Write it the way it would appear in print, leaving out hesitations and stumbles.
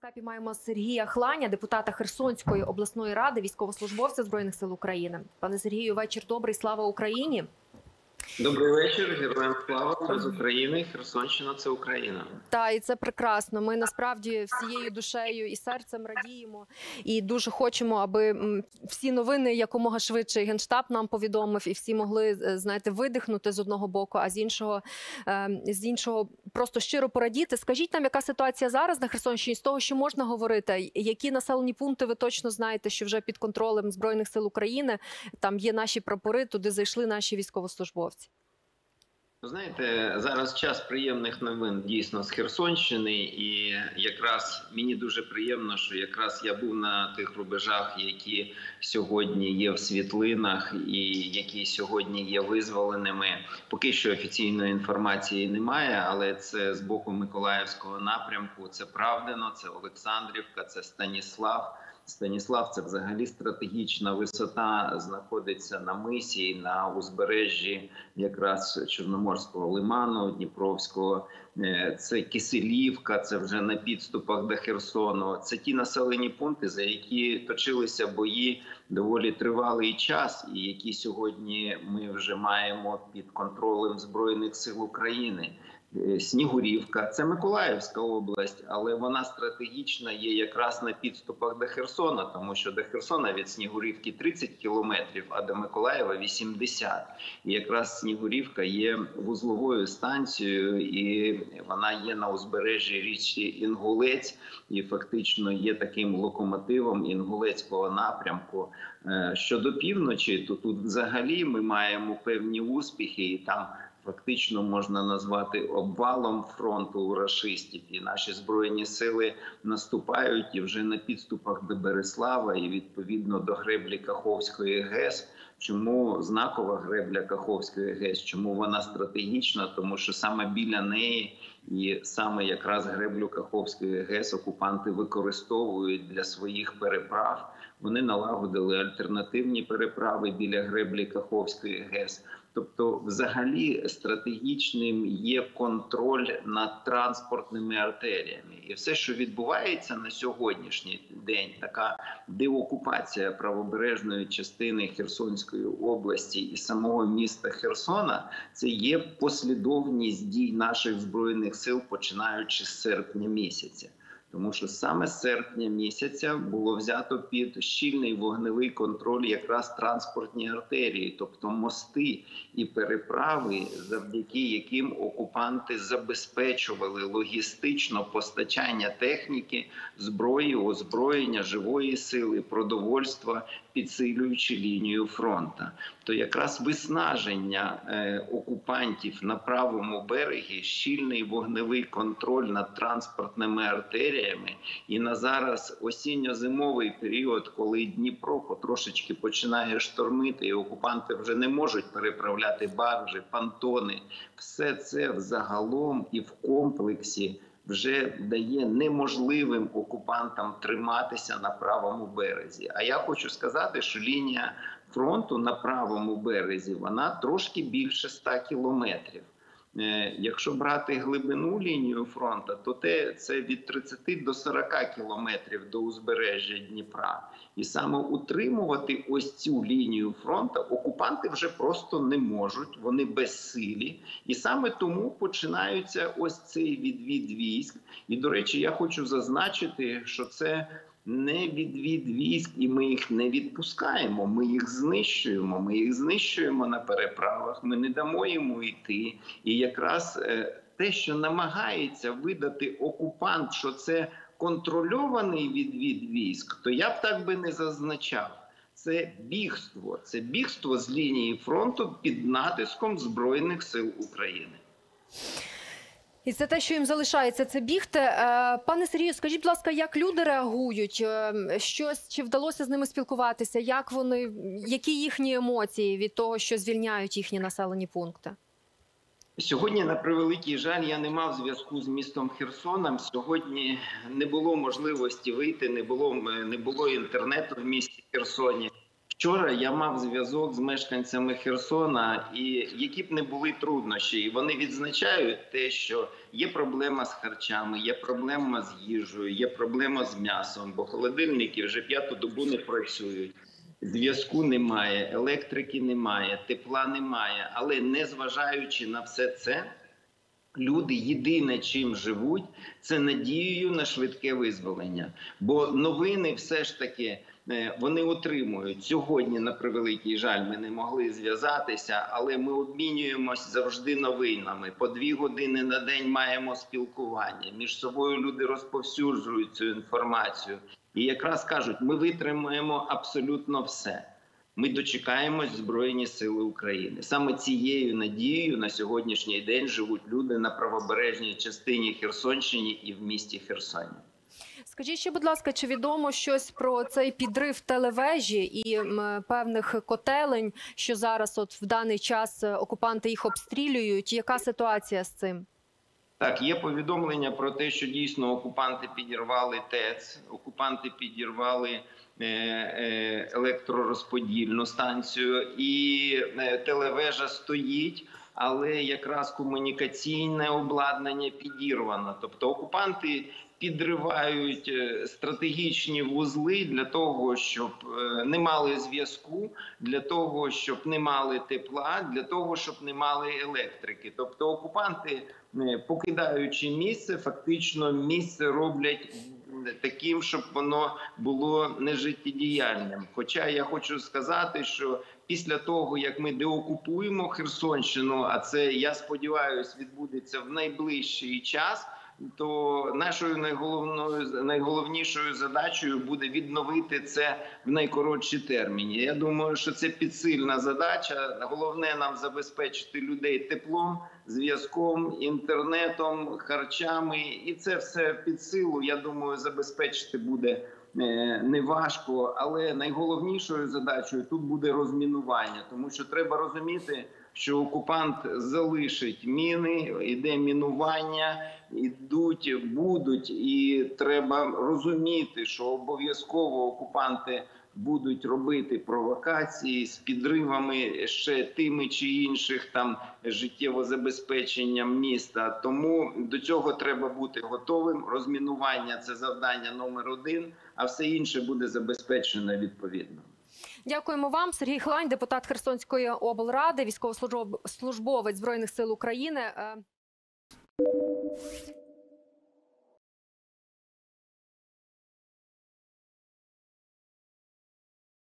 скайпі маємо Сергія Хланя, депутата Херсонської обласної ради, військовослужбовця Збройних сил України. Пане Сергію, вечір добрий, слава Україні! Добрий вечір, героям слава, ми з України, Херсонщина – це Україна. Та, і це прекрасно. Ми насправді всією душею і серцем радіємо і дуже хочемо, аби всі новини якомога швидше Генштаб нам повідомив і всі могли, знаєте, видихнути з одного боку, а з іншого просто щиро порадіти. Скажіть нам, яка ситуація зараз на Херсонщині, з того, що можна говорити, які населені пункти ви точно знаєте, що вже під контролем Збройних сил України, там є наші прапори, туди зайшли наші військовослужбовці? Знаєте, зараз час приємних новин дійсно з Херсонщини, і якраз мені дуже приємно, що якраз я був на тих рубежах, які сьогодні є в світлинах і які сьогодні є визволеними. Поки що офіційної інформації немає, але це з боку Миколаївського напрямку, це Правдино, це Олександрівка, це Станіслав. Станіслав – це взагалі стратегічна висота, знаходиться на мисі, на узбережжі якраз Чорноморського лиману, Дніпровського. Це Киселівка, це вже на підступах до Херсону. Це ті населені пункти, за які точилися бої доволі тривалий час, і які сьогодні ми вже маємо під контролем Збройних сил України. Снігурівка – це Миколаївська область, але вона стратегічна є якраз на підступах до Херсона, тому що до Херсона від Снігурівки 30 кілометрів, а до Миколаєва 80. І якраз Снігурівка є вузловою станцією, і вона є на узбережжі річки Інгулець, і фактично є таким локомотивом Інгулецького напрямку. Щодо півночі, то тут взагалі ми маємо певні успіхи, і там фактично можна назвати обвалом фронту у рашистів. І наші Збройні сили наступають і вже на підступах до Береслава і відповідно до греблі Каховської ГЕС. Чому знакова гребля Каховської ГЕС? Чому вона стратегічна? Тому що саме біля неї і саме якраз греблю Каховської ГЕС окупанти використовують для своїх переправ. Вони налагодили альтернативні переправи біля греблі Каховської ГЕС. Тобто, взагалі, стратегічним є контроль над транспортними артеріями. І все, що відбувається на сьогоднішній день, така деокупація правобережної частини Херсонської області і самого міста Херсона, це є послідовність дій наших Збройних сил, починаючи з серпня місяця. Тому що саме з серпня місяця було взято під щільний вогневий контроль якраз транспортні артерії, тобто мости і переправи, завдяки яким окупанти забезпечували логістично постачання техніки, зброї, озброєння, живої сили, продовольства, підсилюючи лінію фронту. То якраз виснаження окупантів на правому берегі, щільний вогневий контроль над транспортними артеріями і на зараз осінньо-зимовий період, коли Дніпро потрошечки починає штормити і окупанти вже не можуть переправляти баржі, понтони, все це взагалом і в комплексі вже дає неможливим окупантам триматися на правому березі. А я хочу сказати, що лінія фронту на правому березі, вона трошки більше 100 кілометрів. Якщо брати глибину лінію фронту, то це від 30 до 40 кілометрів до узбережжя Дніпра. І саме утримувати ось цю лінію фронту окупанти вже просто не можуть, вони безсилі. І саме тому починається ось цей відвід військ. І, до речі, я хочу зазначити, що це не відвід військ, і ми їх не відпускаємо, ми їх знищуємо. Ми їх знищуємо на переправах, ми не дамо йому йти. І якраз те, що намагається видати окупант, що це контрольований відвід військ, то я б так би не зазначав. Це бігство з лінії фронту під натиском Збройних сил України. І це те, що їм залишається, це бігти. Пане Сергію, скажіть, будь ласка, як люди реагують? Чи вдалося з ними спілкуватися? Які їхні емоції від того, що звільняють їхні населені пункти? Сьогодні, на превеликий жаль, я не мав зв'язку з містом Херсоном. Сьогодні не було можливості вийти, не було інтернету в місті Херсоні. Вчора я мав зв'язок з мешканцями Херсона, і які б не були труднощі, і вони відзначають те, що є проблема з харчами, є проблема з їжею, є проблема з м'ясом, бо холодильники вже 5-ту добу не працюють. Зв'язку немає, електрики немає, тепла немає. Але незважаючи на все це, люди єдине, чим живуть, це надією на швидке визволення. Бо новини все ж таки вони отримують. Сьогодні, на превеликий жаль, ми не могли зв'язатися, але ми обмінюємось завжди новинами. По 2 години на день маємо спілкування. Між собою люди розповсюджують цю інформацію. І якраз кажуть, ми витримаємо абсолютно все. Ми дочекаємось Збройні Сили України. Саме цією надією на сьогоднішній день живуть люди на правобережній частині Херсонщини і в місті Херсоні. Скажіть ще, будь ласка, чи відомо щось про цей підрив телевежі і певних котелень, що зараз от в даний час окупанти їх обстрілюють? Яка ситуація з цим? Так, є повідомлення про те, що дійсно окупанти підірвали ТЕЦ, окупанти підірвали електророзподільну станцію, і телевежа стоїть, але якраз комунікаційне обладнання підірвано. Тобто окупанти підривають стратегічні вузли для того, щоб не мали зв'язку, для того, щоб не мали тепла, для того, щоб не мали електрики. Тобто окупанти, покидаючи місце, фактично місце роблять таким, щоб воно було нежиттєдіяльним. Хоча я хочу сказати, що після того, як ми деокупуємо Херсонщину, а це, я сподіваюся, відбудеться в найближчий час, то нашою найголовнішою задачею буде відновити це в найкоротші терміни. Я думаю, що це підсильна задача. Головне нам забезпечити людей теплом, зв'язком, інтернетом, харчами. І це все під силу, я думаю, забезпечити буде неважко. Але найголовнішою задачею тут буде розмінування. Тому що треба розуміти, що окупант залишить міни, іде мінування, будуть, і треба розуміти, що обов'язково окупанти будуть робити провокації з підривами ще тими чи інших там життєво забезпеченням міста. Тому до цього треба бути готовим. Розмінування – це завдання номер 1, а все інше буде забезпечено відповідно. Дякуємо вам. Сергій Хлань, депутат Херсонської облради, військовослужбовець Збройних сил України.